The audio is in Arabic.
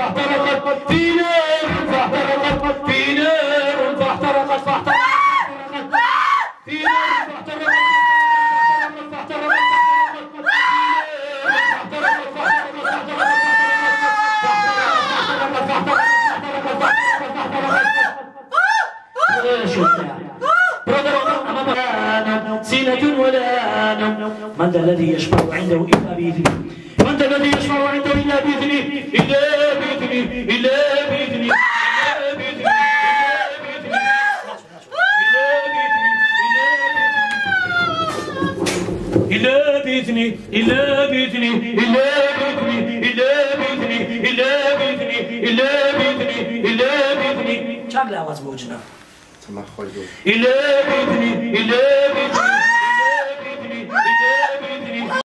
فاحترقت في نار فاحترقت في نار فاحترقت في نار سينة ولا نوم. من ذا الذي يشفع عنده إلا بإذنه؟ من ذا الذي يشفع عنده إلا بإذنه؟ إلا بإذنه إلا بإذنه إلا بإذنه إلا بإذنه إلا بإذنه إلا بإذنه إلا بإذنه إلا بإذنه إلا بإذنه. چند لحظه بوجنا. إلا بإذنه إلا بإذنه